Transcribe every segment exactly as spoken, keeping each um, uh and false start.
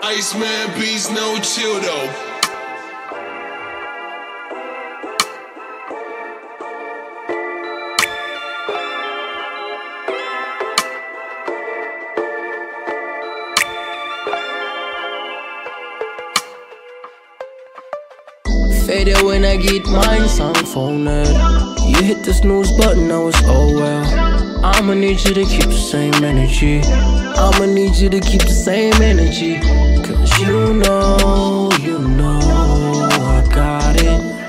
Iceman beats no chill though. Fede when I get mine, sound phone it. You hit the snooze button, now it's oh well. I'ma need you to keep the same energy. I'ma need you to keep the same energy. Cause you know, you know I got it.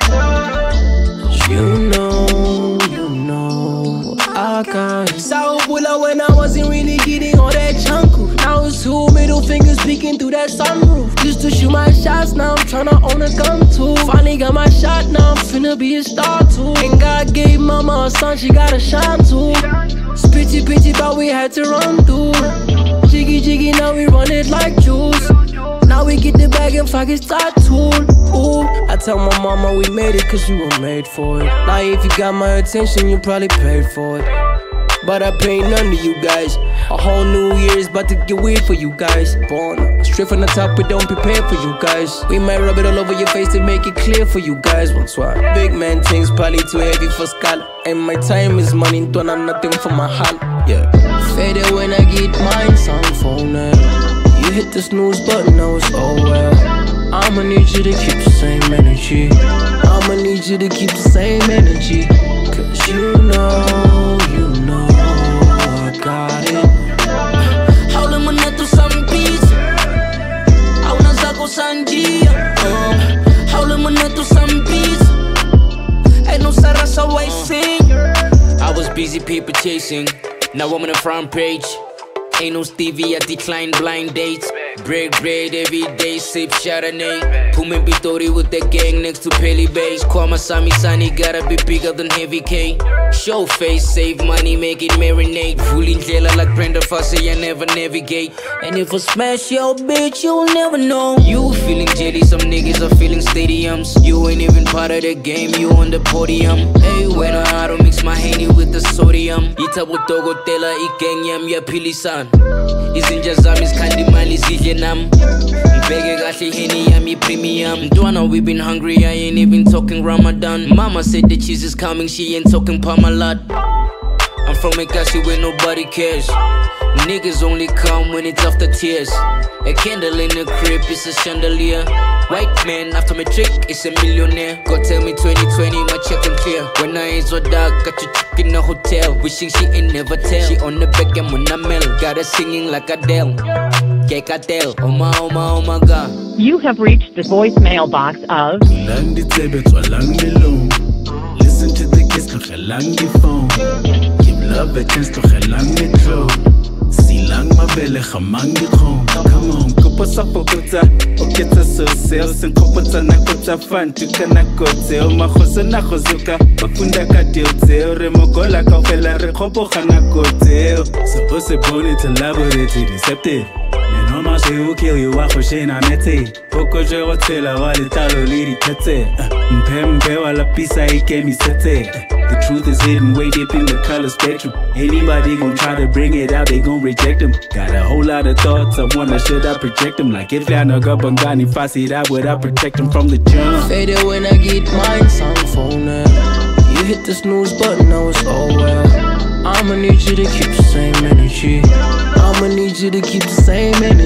Cause you know, you know I got it. So hopola when I wasn't really getting all that chanku. Now it's two middle fingers peeking through that sunroof. Used to shoot my shots, now I'm tryna own a gun too. Finally got my shot, now I'm finna be a star too. And God gave mama a son, she gotta shine too. Spitty pitty, but we had to run through. Jiki-jiki, now we run it like juice. Now we get the bag and fuck it's tattooed. Ooh, I tell my mama we made it cause you were made for it. Now if you got my attention, you probably paid for it. But I pay none to you guys. A whole new year is about to get weird for you guys. Born straight from the top, we don't prepare for you guys. We might rub it all over your face to make it clear for you guys. One swap. Big man things probably too heavy for skull. And my time is money, don't have nothing for my hand. Yeah. Fede when I get mine, sound phone it. You hit the snooze button, now it's oh well. I'ma need you to keep the same energy. I'ma need you to keep the same energy. Cause you know, you know I got it. Haule monetu sambisi Auna zako sanjia Haule monetu sambisi Ain't no sarasa waising. I was busy paper chasing, now I'm on the front page. Ain't no Stevie, I decline blind dates. Break bread every day, sip Chardonnay. Pumin Bitori with the gang next to Pelly Bass. Kwama Sami Sani gotta be bigger than Heavy K. Show face, save money, make it marinate. Fooling jailer like Brenda Fossey, I never navigate. And if I smash your bitch, you'll never know. You feeling jelly, some niggas are feeling stadiums. You ain't even part of the game, you on the podium. Hey, when I don't mix my Henny with the sodium. Itabutogo tela ikenyam ya pilisan. Izinja zami skandi mali zidle nam. Mbege gashi Henny yami premium. Dwana we been hungry, I ain't even talking Ramadan. Mama said the cheese is coming, she ain't talking Parmalat. I'm from a gashi where nobody cares. Niggas only come when it's after tears. A candle in the crib is a chandelier. White man after my trick is a millionaire. God tell me twenty twenty my check and clear. When I ain't so dark, got you chick in a hotel. Wishing she ain't never tell. She on the back and when I mel. Got her singing like Adele. Kekatel, oh my, oh my, oh my God. You have reached the voicemail box of Listen to the kiss, no lang the phone. Give love a chance to lang me throw. Silang mabele khamang di khong. Come on, kopo sa pokotsa, oketsa so sales and kopotsa na kotsa fan to kana kotse o makhosa na khozuka. Bakunda ka diotse re mogola ka fela re khopo khana kotse. So se bone to elaborate deceptive. No man say who kill you, I push in on it. Poco je hotela, wale talo liri tete. Mpembe wala pisa ike mi sete. The truth is hidden way deep in the color spectrum. Anybody gon' try to bring it out, they gon' reject them. Got a whole lot of thoughts, I wonder should I project them. Like if I no go bangani fasi, that would I protect them from the jump. Fede when I get mine, sound phone it. You hit the snooze button, now it's oh well. I'ma need you to keep the same energy. I'ma need you to keep the same energy.